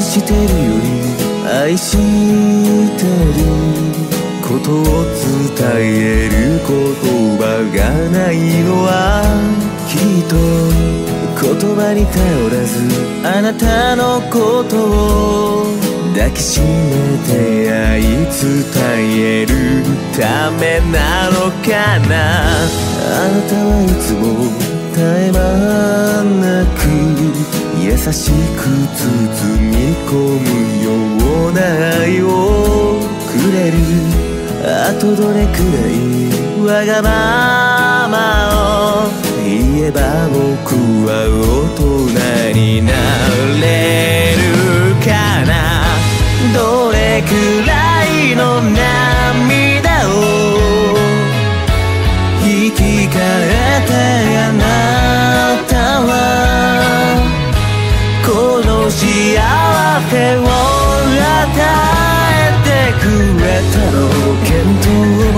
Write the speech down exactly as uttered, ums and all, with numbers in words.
してるより愛してることを伝える言葉がないのはきっと言葉に頼らずあなたのことを抱きしめて愛伝えるためなのかな。あなたはいつも絶え間なく優しく包み込むような愛をくれる。あとどれくらいわがままを言えば僕は大人になれるかな。どれくらいの涙を生き返ってあなたはこの幸せを与えてくれたの。健闘